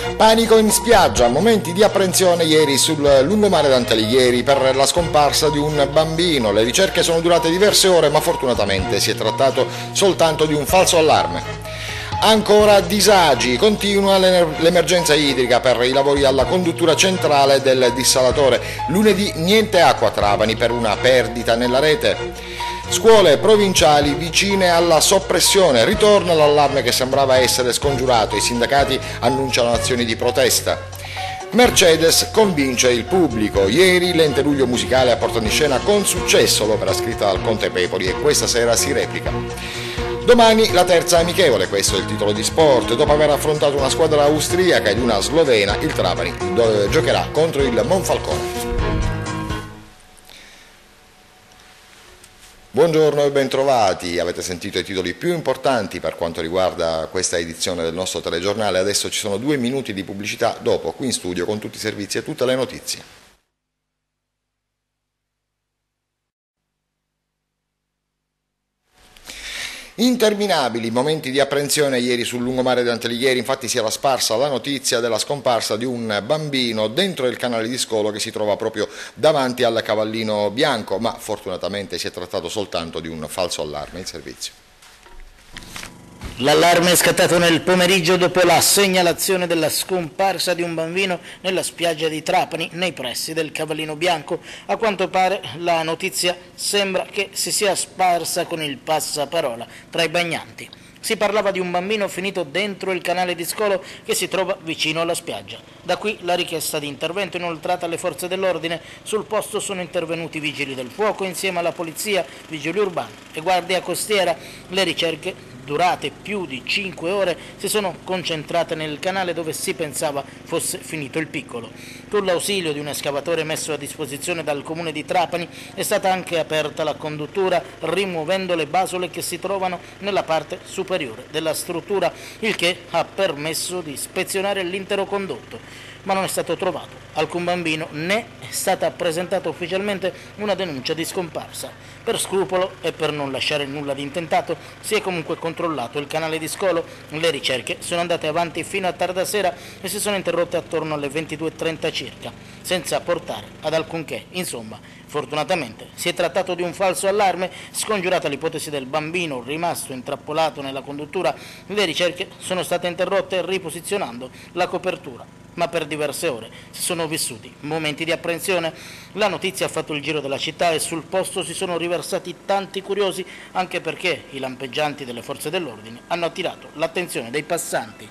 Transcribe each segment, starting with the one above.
Panico in spiaggia, momenti di apprensione ieri sul lungomare d'Antalighieri per la scomparsa di un bambino. Le ricerche sono durate diverse ore, ma fortunatamente si è trattato soltanto di un falso allarme. Ancora disagi, continua l'emergenza idrica per i lavori alla conduttura centrale del dissalatore. Lunedì niente acqua a Trapani per una perdita nella rete. Scuole provinciali vicine alla soppressione, ritorna l'allarme che sembrava essere scongiurato, i sindacati annunciano azioni di protesta. Mercedes convince il pubblico, ieri l'Ente Luglio Musicale ha portato in scena con successo l'opera scritta dal Conte Pepoli e questa sera si replica. Domani la terza amichevole, questo è il titolo di sport, dopo aver affrontato una squadra austriaca ed una slovena, il Trapani giocherà contro il Monfalcone. Buongiorno e bentrovati, avete sentito i titoli più importanti per quanto riguarda questa edizione del nostro telegiornale, adesso ci sono 2 minuti di pubblicità, dopo qui in studio con tutti i servizi e tutte le notizie. Interminabili momenti di apprensione ieri sul lungomare di Antalighieri, infatti si era sparsa la notizia della scomparsa di un bambino dentro il canale di Scolo che si trova proprio davanti al Cavallino Bianco, ma fortunatamente si è trattato soltanto di un falso allarme. Il servizio. L'allarme è scattato nel pomeriggio dopo la segnalazione della scomparsa di un bambino nella spiaggia di Trapani, nei pressi del Cavallino Bianco. A quanto pare la notizia sembra che si sia sparsa con il passaparola tra i bagnanti. Si parlava di un bambino finito dentro il canale di Scolo che si trova vicino alla spiaggia. Da qui la richiesta di intervento inoltrata alle forze dell'ordine. Sul posto sono intervenuti vigili del fuoco insieme alla polizia, vigili urbani e guardia costiera. Le ricerche, durate più di 5 ore, si sono concentrate nel canale dove si pensava fosse finito il piccolo. Con l'ausilio di un escavatore messo a disposizione dal comune di Trapani è stata anche aperta la conduttura rimuovendo le basole che si trovano nella parte superiore della struttura, il che ha permesso di ispezionare l'intero condotto. Ma non è stato trovato alcun bambino né è stata presentata ufficialmente una denuncia di scomparsa. Per scrupolo e per non lasciare nulla di intentato si è comunque controllato il canale di Scolo. Le ricerche sono andate avanti fino a tarda sera e si sono interrotte attorno alle 22:30 circa, senza portare ad alcunché. Insomma, fortunatamente si è trattato di un falso allarme, scongiurata l'ipotesi del bambino rimasto intrappolato nella conduttura. Le ricerche sono state interrotte riposizionando la copertura. Ma per diverse ore si sono vissuti momenti di apprensione. La notizia ha fatto il giro della città e sul posto si sono riversati tanti curiosi, anche perché i lampeggianti delle forze dell'ordine hanno attirato l'attenzione dei passanti.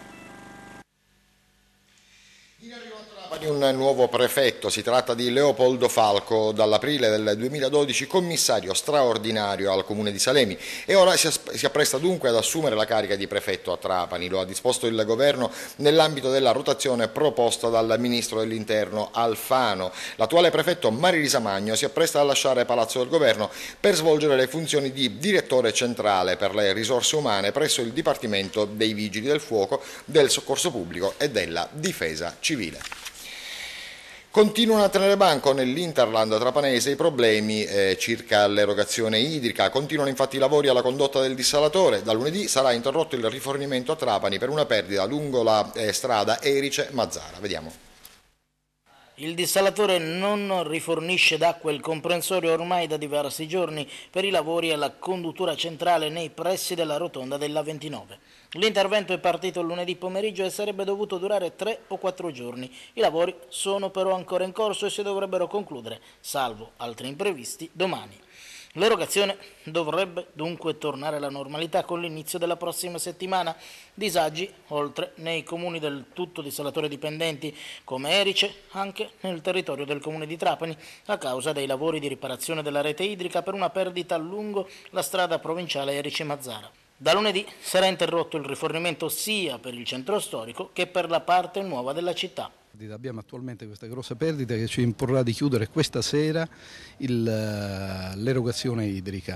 Un nuovo prefetto, si tratta di Leopoldo Falco, dall'aprile del 2012 commissario straordinario al comune di Salemi e ora si appresta dunque ad assumere la carica di prefetto a Trapani. Lo ha disposto il governo nell'ambito della rotazione proposta dal ministro dell'interno Alfano. L'attuale prefetto Marilisa Magno si appresta a lasciare Palazzo del Governo per svolgere le funzioni di direttore centrale per le risorse umane presso il Dipartimento dei Vigili del Fuoco, del Soccorso Pubblico e della Difesa Civile. Continuano a tenere banco nell'Interland trapanese i problemi circa l'erogazione idrica. Continuano infatti i lavori alla condotta del dissalatore. Da lunedì sarà interrotto il rifornimento a Trapani per una perdita lungo la strada Erice-Mazzara. Vediamo. Il dissalatore non rifornisce d'acqua il comprensorio ormai da diversi giorni per i lavori alla conduttura centrale nei pressi della rotonda della 29. L'intervento è partito lunedì pomeriggio e sarebbe dovuto durare 3 o 4 giorni. I lavori sono però ancora in corso e si dovrebbero concludere, salvo altri imprevisti, domani. L'erogazione dovrebbe dunque tornare alla normalità con l'inizio della prossima settimana. Disagi, oltre nei comuni del tutto dissalatori dipendenti come Erice, anche nel territorio del comune di Trapani, a causa dei lavori di riparazione della rete idrica per una perdita lungo la strada provinciale Erice-Mazzara. Da lunedì sarà interrotto il rifornimento sia per il centro storico che per la parte nuova della città. Abbiamo attualmente questa grossa perdita che ci imporrà di chiudere questa sera l'erogazione idrica.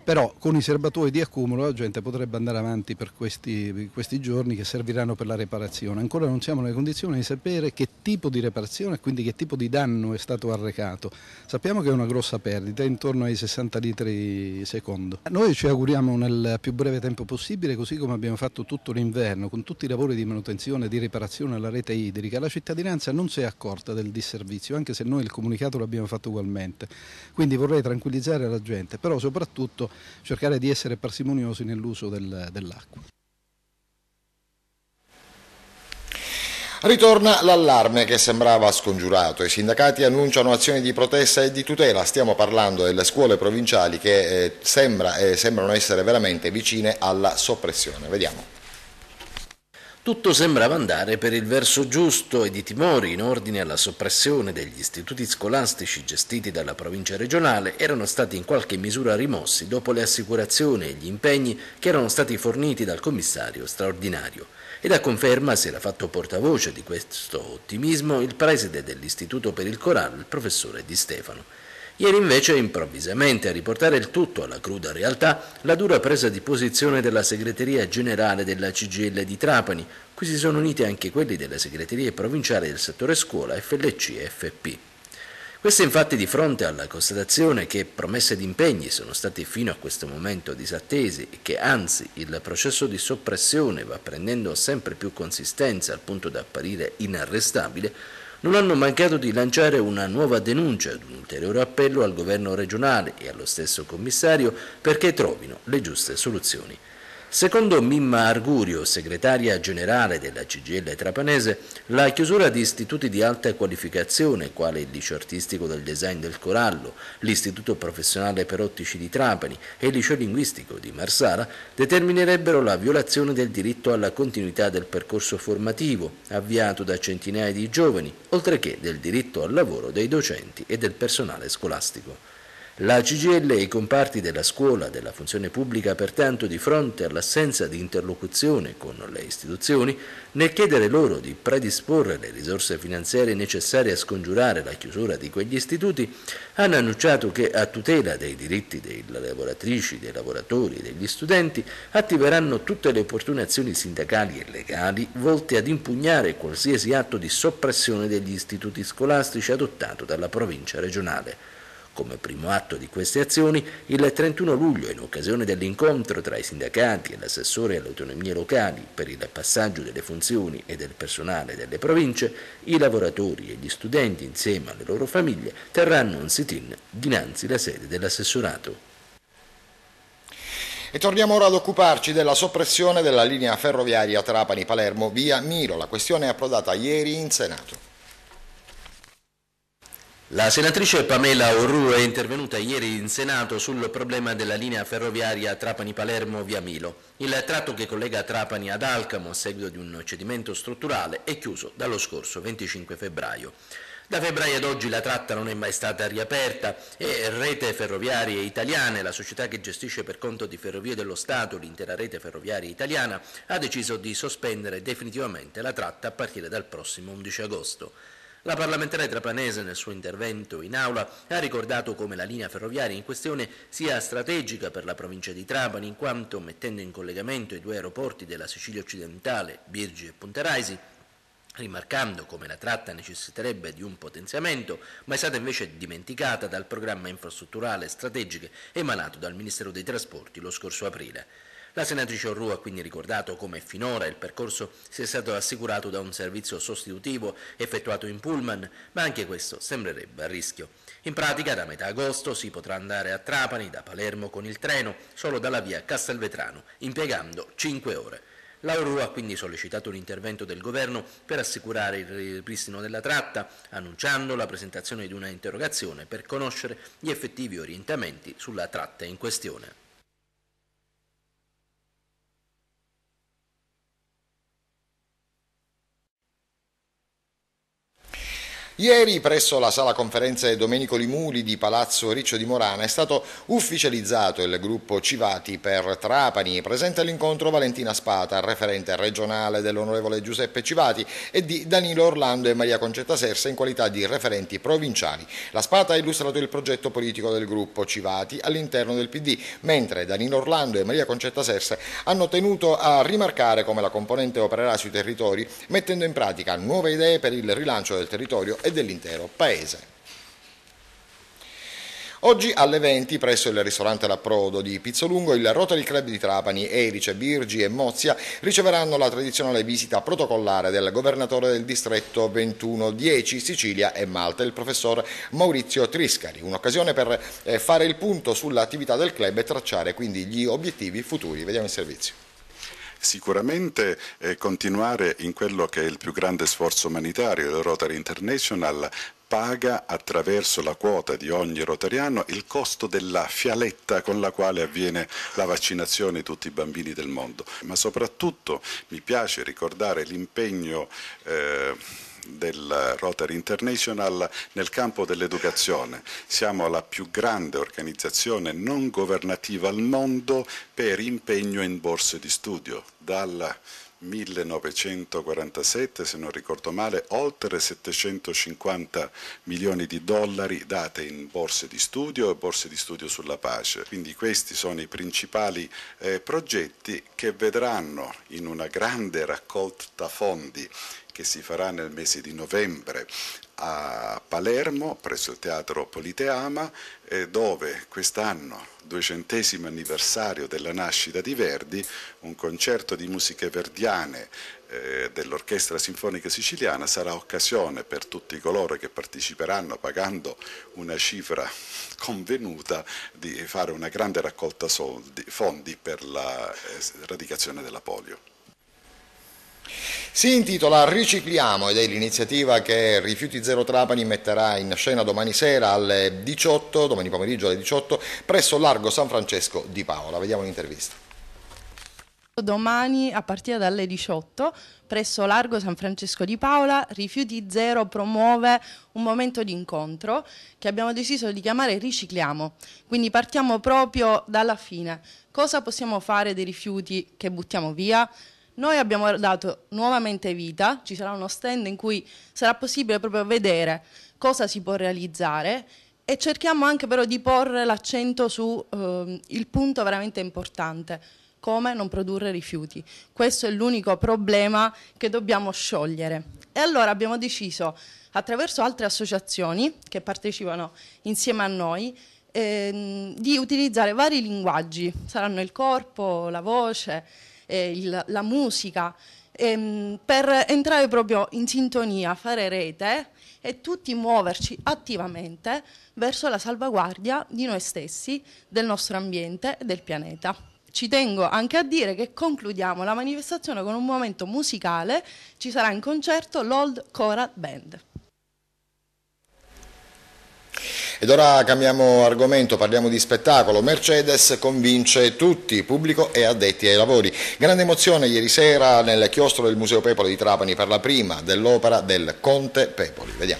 però con i serbatoi di accumulo la gente potrebbe andare avanti per questi giorni che serviranno per la reparazione. Ancora non siamo nelle condizioni di sapere che tipo di reparazione e quindi che tipo di danno è stato arrecato. Sappiamo che è una grossa perdita, intorno ai 60 litri secondo. Noi ci auguriamo nel più breve tempo possibile, così come abbiamo fatto tutto l'inverno, con tutti i lavori di manutenzione e di riparazione alla rete idrica, la cittadinanza non si è accorta del disservizio, anche se noi il comunicato l'abbiamo fatto ugualmente. Quindi vorrei tranquillizzare la gente, però soprattutto cercare di essere parsimoniosi nell'uso dell'acqua. Ritorna l'allarme che sembrava scongiurato. I sindacati annunciano azioni di protesta e di tutela. Stiamo parlando delle scuole provinciali che sembrano essere veramente vicine alla soppressione. Vediamo. Tutto sembrava andare per il verso giusto ed i timori in ordine alla soppressione degli istituti scolastici gestiti dalla provincia regionale erano stati in qualche misura rimossi dopo le assicurazioni e gli impegni che erano stati forniti dal commissario straordinario. Ed a conferma si era fatto portavoce di questo ottimismo il preside dell'Istituto per il Corallo, il professore Di Stefano. Ieri invece improvvisamente a riportare il tutto alla cruda realtà la dura presa di posizione della segreteria generale della CGIL di Trapani, cui si sono uniti anche quelli delle segreterie provinciali del settore scuola, FLC e FP. Queste infatti di fronte alla constatazione che promesse ed impegni sono stati fino a questo momento disattesi e che anzi il processo di soppressione va prendendo sempre più consistenza al punto da apparire inarrestabile, non hanno mancato di lanciare una nuova denuncia ed un ulteriore appello al governo regionale e allo stesso commissario perché trovino le giuste soluzioni. Secondo Mimma Argurio, segretaria generale della CGIL trapanese, la chiusura di istituti di alta qualificazione, quale il liceo artistico del design del Corallo, l'istituto professionale per ottici di Trapani e il liceo linguistico di Marsala, determinerebbero la violazione del diritto alla continuità del percorso formativo, avviato da centinaia di giovani, oltre che del diritto al lavoro dei docenti e del personale scolastico. La CGIL e i comparti della scuola, della funzione pubblica, pertanto, di fronte all'assenza di interlocuzione con le istituzioni, nel chiedere loro di predisporre le risorse finanziarie necessarie a scongiurare la chiusura di quegli istituti, hanno annunciato che, a tutela dei diritti delle lavoratrici, dei lavoratori e degli studenti, attiveranno tutte le opportune azioni sindacali e legali volte ad impugnare qualsiasi atto di soppressione degli istituti scolastici adottato dalla provincia regionale. Come primo atto di queste azioni, il 31 luglio, in occasione dell'incontro tra i sindacati e l'assessore alle autonomie locali per il passaggio delle funzioni e del personale delle province, i lavoratori e gli studenti, insieme alle loro famiglie, terranno un sit-in dinanzi alla sede dell'assessorato. E torniamo ora ad occuparci della soppressione della linea ferroviaria Trapani-Palermo via Milo. La questione è approdata ieri in Senato. La senatrice Pamela Orru è intervenuta ieri in Senato sul problema della linea ferroviaria Trapani-Palermo via Milo. Il tratto che collega Trapani ad Alcamo a seguito di un cedimento strutturale è chiuso dallo scorso 25 febbraio. Da febbraio ad oggi la tratta non è mai stata riaperta e Rete Ferroviarie Italiane, la società che gestisce per conto di Ferrovie dello Stato l'intera rete ferroviaria italiana, ha deciso di sospendere definitivamente la tratta a partire dal prossimo 11 agosto. La parlamentare trapanese nel suo intervento in aula ha ricordato come la linea ferroviaria in questione sia strategica per la provincia di Trapani in quanto, mettendo in collegamento i due aeroporti della Sicilia occidentale, Birgi e Punta Raisi, rimarcando come la tratta necessiterebbe di un potenziamento, ma è stata invece dimenticata dal programma infrastrutturale strategico emanato dal Ministero dei Trasporti lo scorso aprile. La senatrice Orru ha quindi ricordato come finora il percorso sia stato assicurato da un servizio sostitutivo effettuato in pullman, ma anche questo sembrerebbe a rischio. In pratica da metà agosto si potrà andare a Trapani da Palermo con il treno solo dalla via Castelvetrano, impiegando 5 ore. La Orru ha quindi sollecitato un intervento del Governo per assicurare il ripristino della tratta, annunciando la presentazione di una interrogazione per conoscere gli effettivi orientamenti sulla tratta in questione. Ieri presso la sala conferenze Domenico Limuli di Palazzo Riccio di Morana è stato ufficializzato il gruppo Civati per Trapani. Presente all'incontro Valentina Spata, referente regionale dell'onorevole Giuseppe Civati, e di Danilo Orlando e Maria Concetta Sersa in qualità di referenti provinciali. La Spata ha illustrato il progetto politico del gruppo Civati all'interno del PD, mentre Danilo Orlando e Maria Concetta Sersa hanno tenuto a rimarcare come la componente opererà sui territori, mettendo in pratica nuove idee per il rilancio del territorio e dell'intero paese. Oggi alle 20 presso il ristorante L'Approdo di Pizzolungo il Rotary Club di Trapani, Erice, Birgi e Mozia riceveranno la tradizionale visita protocollare del governatore del distretto 2110 Sicilia e Malta, il professor Maurizio Triscari, un'occasione per fare il punto sull'attività del club e tracciare quindi gli obiettivi futuri. Vediamo il servizio. Sicuramente continuare in quello che è il più grande sforzo umanitario del Rotary International paga attraverso la quota di ogni rotariano il costo della fialetta con la quale avviene la vaccinazione di tutti i bambini del mondo. Ma soprattutto mi piace ricordare l'impegno del Rotary International nel campo dell'educazione. Siamo la più grande organizzazione non governativa al mondo per impegno in borse di studio. Dal 1947, se non ricordo male, oltre 750 milioni di dollari date in borse di studio e borse di studio sulla pace. Quindi questi sono i principali progetti che vedranno in una grande raccolta fondi che si farà nel mese di novembre a Palermo, presso il Teatro Politeama, dove quest'anno, 200° anniversario della nascita di Verdi, un concerto di musiche verdiane dell'Orchestra Sinfonica Siciliana sarà occasione per tutti coloro che parteciperanno pagando una cifra convenuta di fare una grande raccolta fondi per la eradicazione della polio. Si intitola Ricicliamo ed è l'iniziativa che Rifiuti Zero Trapani metterà in scena domani sera alle 18, domani pomeriggio alle 18, presso Largo San Francesco di Paola. Vediamo l'intervista. Domani a partire dalle 18 presso Largo San Francesco di Paola Rifiuti Zero promuove un momento di incontro che abbiamo deciso di chiamare Ricicliamo. Quindi partiamo proprio dalla fine. Cosa possiamo fare dei rifiuti che buttiamo via? Noi abbiamo dato nuovamente vita, ci sarà uno stand in cui sarà possibile proprio vedere cosa si può realizzare e cerchiamo anche però di porre l'accento su il punto veramente importante, come non produrre rifiuti. Questo è l'unico problema che dobbiamo sciogliere. E allora abbiamo deciso, attraverso altre associazioni che partecipano insieme a noi, di utilizzare vari linguaggi, saranno il corpo, la voce, la musica, per entrare proprio in sintonia, fare rete e tutti muoverci attivamente verso la salvaguardia di noi stessi, del nostro ambiente e del pianeta. Ci tengo anche a dire che concludiamo la manifestazione con un momento musicale, ci sarà in concerto l'Old Choral Band. Ed ora cambiamo argomento, parliamo di spettacolo. Mercedes convince tutti, pubblico e addetti ai lavori. Grande emozione ieri sera nel chiostro del Museo Pepoli di Trapani per la prima dell'opera del Conte Pepoli. Vediamo.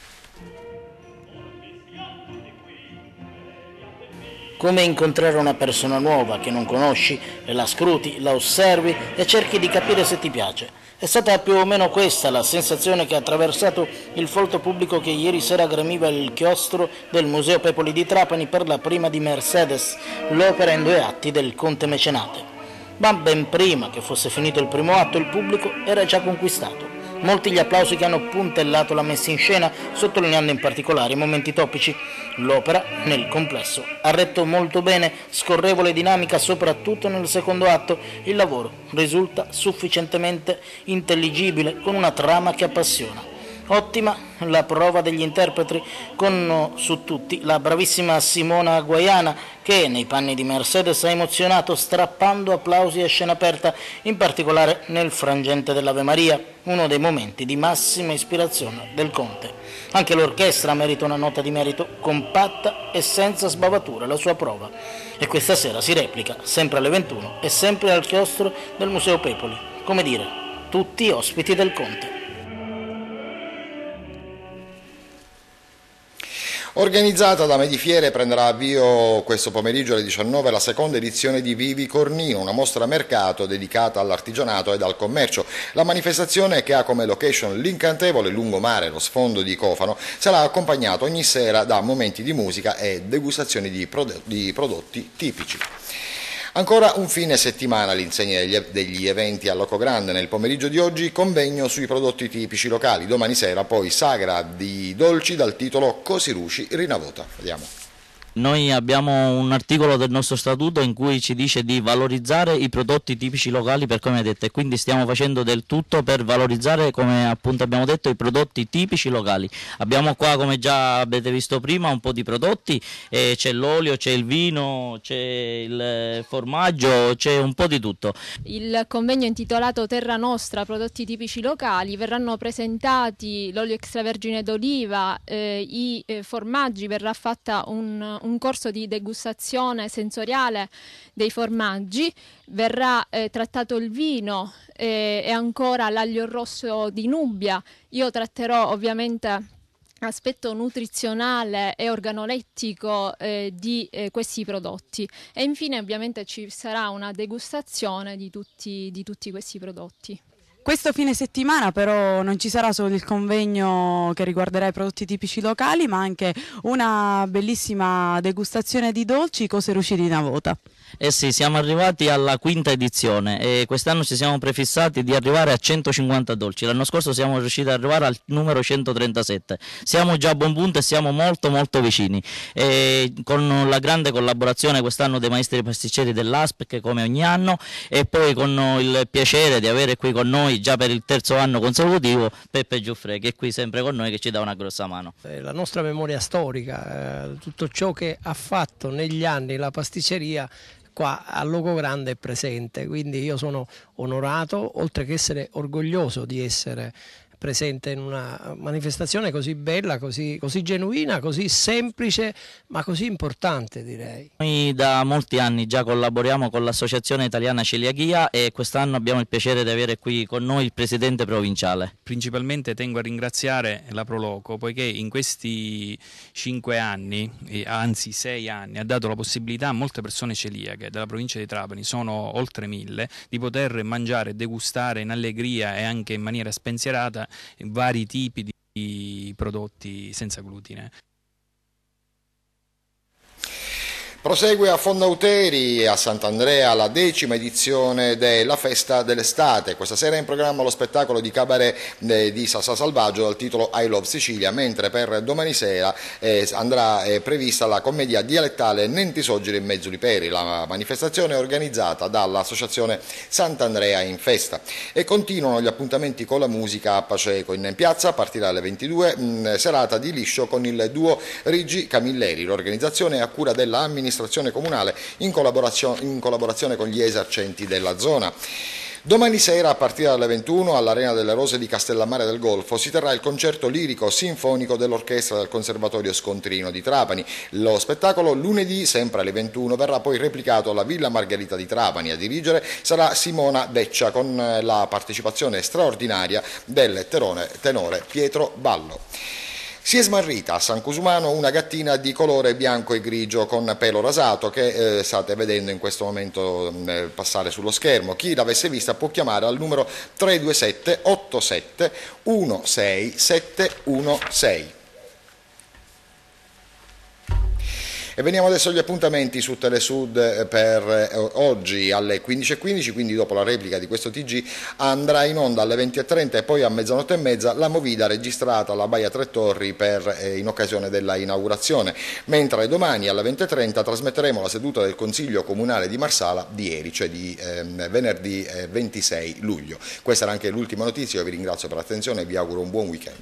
Come incontrare una persona nuova che non conosci e la scruti, la osservi e cerchi di capire se ti piace. È stata più o meno questa la sensazione che ha attraversato il folto pubblico che ieri sera gremiva il chiostro del Museo Pepoli di Trapani per la prima di Mercedes, l'opera in 2 atti del Conte Mecenate. Ma ben prima che fosse finito il primo atto il pubblico era già conquistato. Molti gli applausi che hanno puntellato la messa in scena, sottolineando in particolare i momenti topici. L'opera, nel complesso, ha retto molto bene, scorrevole e dinamica, soprattutto nel secondo atto. Il lavoro risulta sufficientemente intelligibile, con una trama che appassiona. Ottima la prova degli interpreti, con su tutti la bravissima Simona Guaiana, che nei panni di Mercedes ha emozionato strappando applausi a scena aperta, in particolare nel frangente dell'Ave Maria, uno dei momenti di massima ispirazione del Conte. Anche l'orchestra merita una nota di merito, compatta e senza sbavature la sua prova. E questa sera si replica, sempre alle 21 e sempre al chiostro del Museo Pepoli. Come dire, tutti ospiti del Conte. Organizzata da Medifiere prenderà avvio questo pomeriggio alle 19 la seconda edizione di Vivi Cornino, una mostra mercato dedicata all'artigianato ed al commercio. La manifestazione, che ha come location l'incantevole lungomare, lo sfondo di Cofano, sarà accompagnata ogni sera da momenti di musica e degustazioni di prodotti tipici. Ancora un fine settimana all'insegna degli eventi a Locogrande. Nel pomeriggio di oggi convegno sui prodotti tipici locali, domani sera poi sagra di dolci dal titolo Cosiruci Rinavota. Vediamo. Noi abbiamo un articolo del nostro statuto in cui ci dice di valorizzare i prodotti tipici locali, per come detto, e quindi stiamo facendo del tutto per valorizzare, come appunto abbiamo detto, i prodotti tipici locali. Abbiamo qua, come già avete visto prima, un po' di prodotti, c'è l'olio, c'è il vino, c'è il formaggio, c'è un po' di tutto. Il convegno intitolato Terra Nostra, prodotti tipici locali, verranno presentati l'olio extravergine d'oliva, i formaggi, verrà fatta un corso di degustazione sensoriale dei formaggi, verrà trattato il vino e ancora l'aglio rosso di Nubia. Io tratterò ovviamente aspetto nutrizionale e organolettico di questi prodotti, e infine ovviamente ci sarà una degustazione di tutti questi prodotti. Questo fine settimana però non ci sarà solo il convegno che riguarderà i prodotti tipici locali, ma anche una bellissima degustazione di dolci, Cosiruci Rinavota. Eh sì, siamo arrivati alla quinta edizione e quest'anno ci siamo prefissati di arrivare a 150 dolci. L'anno scorso siamo riusciti ad arrivare al numero 137. Siamo già a buon punto e siamo molto vicini. E con la grande collaborazione quest'anno dei maestri pasticceri dell'ASPEC, come ogni anno, e poi con il piacere di avere qui con noi già per il terzo anno consecutivo Peppe Giuffre, che è qui sempre con noi, che ci dà una grossa mano. La nostra memoria storica, tutto ciò che ha fatto negli anni la pasticceria qua a Locogrande è presente, quindi io sono onorato, oltre che essere orgoglioso di essere presente in una manifestazione così bella, così genuina, così semplice, ma così importante, direi. Noi da molti anni già collaboriamo con l'Associazione Italiana Celiachia e quest'anno abbiamo il piacere di avere qui con noi il presidente provinciale. Principalmente tengo a ringraziare la Proloco, poiché in questi 5 anni, anzi 6 anni, ha dato la possibilità a molte persone celiache della provincia di Trapani, sono oltre 1000, di poter mangiare e degustare in allegria e anche in maniera spensierata vari tipi di prodotti senza glutine. Prosegue a Fondauteri, a Sant'Andrea, la 10ª edizione della Festa dell'Estate. Questa sera è in programma lo spettacolo di cabaret di Sassa Salvaggio dal titolo I Love Sicilia, mentre per domani sera andrà prevista la commedia dialettale Nenti Soggiri e Mezzuli Peri. La manifestazione è organizzata dall'Associazione Sant'Andrea in Festa. E continuano gli appuntamenti con la musica a Paceco. In piazza, a partire dalle 22, serata di liscio con il duo Riggi Camilleri. L'organizzazione è a cura dell'amministrazione comunale in collaborazione con gli esercenti della zona. Domani sera, a partire dalle 21, all'Arena delle Rose di Castellammare del Golfo si terrà il concerto lirico sinfonico dell'orchestra del Conservatorio Scontrino di Trapani. Lo spettacolo lunedì, sempre alle 21, verrà poi replicato alla Villa Margherita di Trapani. A dirigere sarà Simona Deccia, con la partecipazione straordinaria del tenore Pietro Ballo. Si è smarrita a San Cusumano una gattina di colore bianco e grigio con pelo rasato che state vedendo in questo momento passare sullo schermo. Chi l'avesse vista può chiamare al numero 327 87 16716. E veniamo adesso agli appuntamenti su Telesud per oggi alle 15:15, quindi dopo la replica di questo TG andrà in onda alle 20:30 e poi a mezzanotte e mezza la movida registrata alla Baia Tre Torri in occasione della inaugurazione, mentre domani alle 20:30 trasmetteremo la seduta del Consiglio Comunale di Marsala di ieri, cioè di venerdì 26 luglio. Questa era anche l'ultima notizia, io vi ringrazio per l'attenzione e vi auguro un buon weekend.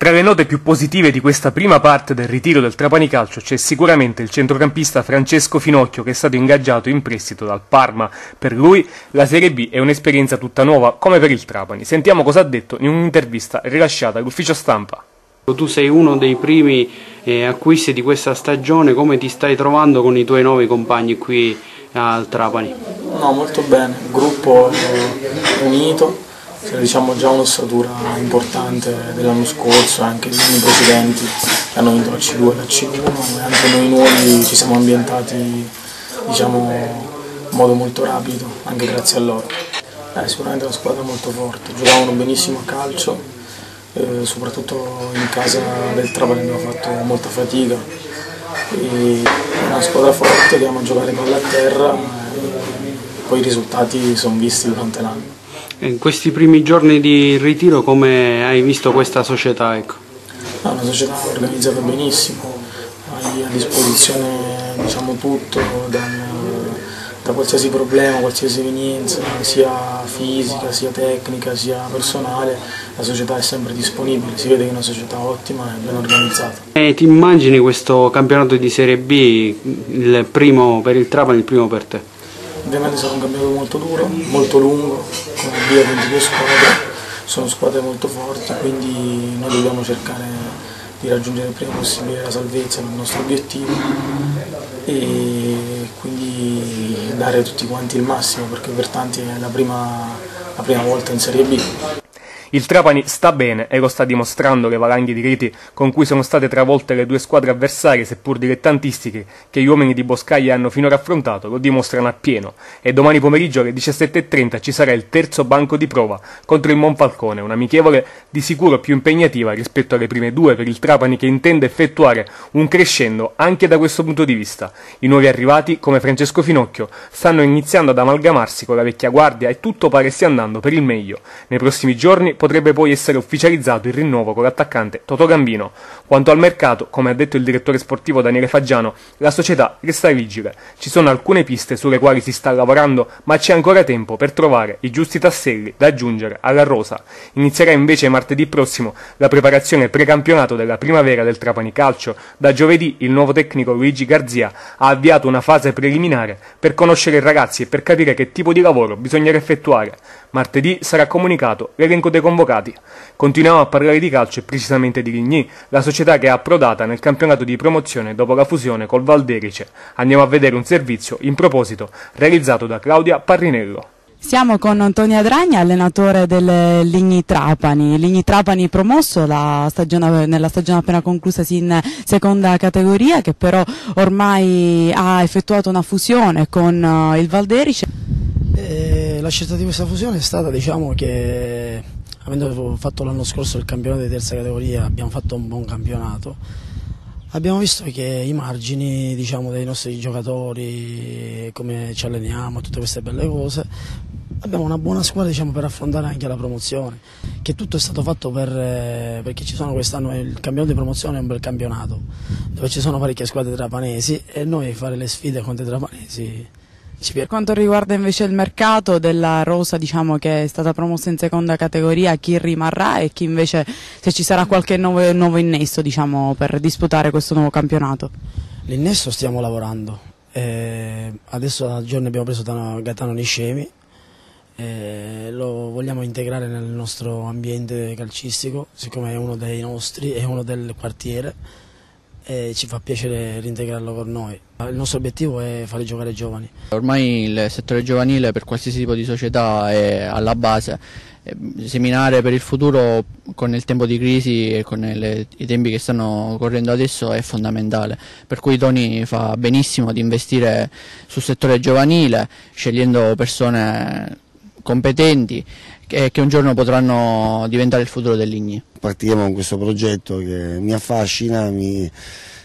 Tra le note più positive di questa prima parte del ritiro del Trapani Calcio c'è sicuramente il centrocampista Francesco Finocchio, che è stato ingaggiato in prestito dal Parma. Per lui la Serie B è un'esperienza tutta nuova, come per il Trapani. Sentiamo cosa ha detto in un'intervista rilasciata all'ufficio stampa. Tu sei uno dei primi acquisti di questa stagione, come ti stai trovando con i tuoi nuovi compagni qui al Trapani? No, molto bene, il gruppo è unito. Diciamo già un'ossatura importante dell'anno scorso, anche gli anni precedenti che hanno vinto la C2 e la C1, e anche noi nuovi ci siamo ambientati, diciamo, in modo molto rapido, anche grazie a loro. Sicuramente una squadra molto forte, giocavano benissimo a calcio, soprattutto in casa del Trapani abbiamo fatto molta fatica. È una squadra forte che ama giocare palla a terra, e poi i risultati sono visti durante l'anno. In questi primi giorni di ritiro come hai visto questa società? Ecco? È una società organizzata benissimo, hai a disposizione, diciamo, tutto, da qualsiasi problema, qualsiasi evenienza, sia fisica, sia tecnica, sia personale, la società è sempre disponibile, si vede che è una società ottima e ben organizzata. E ti immagini questo campionato di Serie B, il primo per il Trapani, il primo per te? Ovviamente sarà un campionato molto duro, molto lungo, con via 22 squadre, sono squadre molto forti, quindi noi dobbiamo cercare di raggiungere il prima possibile la salvezza, il nostro obiettivo, e quindi dare tutti quanti il massimo, perché per tanti è la prima volta in Serie B. Il Trapani sta bene e lo sta dimostrando. Le valanghe di reti con cui sono state travolte le due squadre avversarie, seppur dilettantistiche, che gli uomini di Boscaglia hanno finora affrontato, lo dimostrano appieno. E domani pomeriggio alle 17:30 ci sarà il terzo banco di prova contro il Monfalcone, un'amichevole di sicuro più impegnativa rispetto alle prime due per il Trapani, che intende effettuare un crescendo anche da questo punto di vista. I nuovi arrivati, come Francesco Finocchio, stanno iniziando ad amalgamarsi con la vecchia guardia e tutto pare stia andando per il meglio. Nei prossimi giorni potrebbe poi essere ufficializzato il rinnovo con l'attaccante Totò Gambino. Quanto al mercato, come ha detto il direttore sportivo Daniele Faggiano, la società resta vigile. Ci sono alcune piste sulle quali si sta lavorando, ma c'è ancora tempo per trovare i giusti tasselli da aggiungere alla rosa. Inizierà invece martedì prossimo la preparazione precampionato della primavera del Trapani Calcio. Da giovedì il nuovo tecnico Luigi Garzia ha avviato una fase preliminare per conoscere i ragazzi e per capire che tipo di lavoro bisognerà effettuare. Martedì sarà comunicato l'elenco dei convocati. Continuiamo a parlare di calcio e precisamente di Ligny, la società che è approdata nel campionato di promozione dopo la fusione col Valderice. Andiamo a vedere un servizio in proposito realizzato da Claudia Parrinello. Siamo con Antonio Adragna, allenatore del Ligny Trapani. Ligny Trapani promosso nella stagione appena conclusasi in seconda categoria, che però ormai ha effettuato una fusione con il Valderice. La scelta di questa fusione è stata, diciamo, che avendo fatto l'anno scorso il campionato di terza categoria abbiamo fatto un buon campionato. Abbiamo visto che i margini, diciamo, dei nostri giocatori, come ci alleniamo, tutte queste belle cose, abbiamo una buona squadra, diciamo, per affrontare anche la promozione, che tutto è stato fatto perché ci sono quest'anno, il campionato di promozione è un bel campionato, dove ci sono parecchie squadre trapanesi e noi fare le sfide contro i trapanesi. Per quanto riguarda invece il mercato della rosa, diciamo, che è stata promossa in seconda categoria, chi rimarrà e chi invece, se ci sarà qualche nuovo innesto, diciamo, per disputare questo nuovo campionato? L'innesto stiamo lavorando, adesso a giorni abbiamo preso Gaetano Niscemi, lo vogliamo integrare nel nostro ambiente calcistico, siccome è uno dei nostri, è uno del quartiere, e ci fa piacere reintegrarlo con noi. Il nostro obiettivo è fare giocare i giovani. Ormai il settore giovanile per qualsiasi tipo di società è alla base. Seminare per il futuro con il tempo di crisi e con i tempi che stanno correndo adesso è fondamentale, per cui Toni fa benissimo ad investire sul settore giovanile, scegliendo persone competenti che un giorno potranno diventare il futuro del Ligny. Partiremo con questo progetto che mi affascina, mi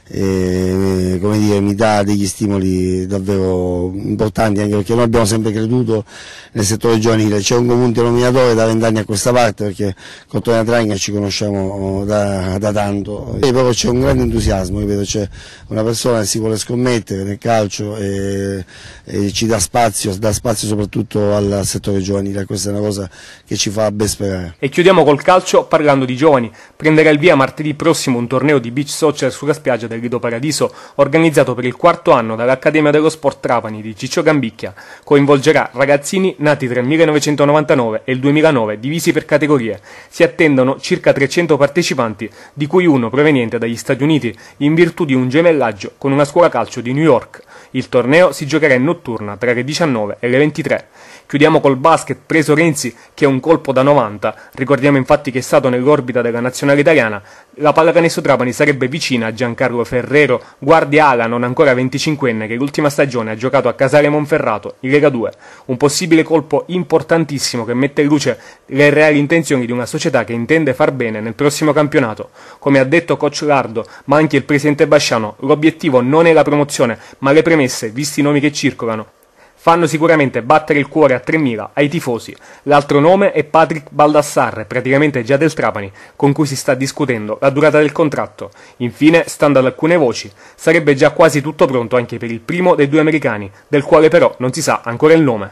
come dire, mi dà degli stimoli davvero importanti, anche perché noi abbiamo sempre creduto nel settore giovanile. C'è un comune denominatore da 20 anni a questa parte, perché con Antonio Adragna ci conosciamo da tanto, e proprio c'è un grande entusiasmo, ripeto, c'è una persona che si vuole scommettere nel calcio e ci dà spazio soprattutto al settore giovanile. Questa è una cosa che ci fa ben sperare. E chiudiamo col calcio parlando di giovani. Prenderà il via martedì prossimo un torneo di beach soccer sulla spiaggia del Lido Paradiso, organizzato per il 4º anno dall'Accademia dello Sport Trapani di Ciccio Gambicchia. Coinvolgerà ragazzini nati tra il 1999 e il 2009, divisi per categorie. Si attendono circa 300 partecipanti, di cui uno proveniente dagli Stati Uniti, in virtù di un gemellaggio con una scuola calcio di New York. Il torneo si giocherà in notturna tra le 19 e le 23. Chiudiamo col basket, preso Renzi, che è un colpo da 90. Ricordiamo infatti che è stato nell'orbita della nazionale italiana. La pallacanestro Trapani sarebbe vicina a Giancarlo Ferrero, guardia ala non ancora 25enne, che l'ultima stagione ha giocato a Casale Monferrato in Lega 2. Un possibile colpo importantissimo che mette in luce le reali intenzioni di una società che intende far bene nel prossimo campionato. Come ha detto coach Lardo, ma anche il presidente Basciano, l'obiettivo non è la promozione, ma le premesse, visti i nomi che circolano, fanno sicuramente battere il cuore a 3.000 ai tifosi. L'altro nome è Patrick Baldassarre, praticamente già del Trapani, con cui si sta discutendo la durata del contratto. Infine, stando ad alcune voci, sarebbe già quasi tutto pronto anche per il primo dei due americani, del quale però non si sa ancora il nome.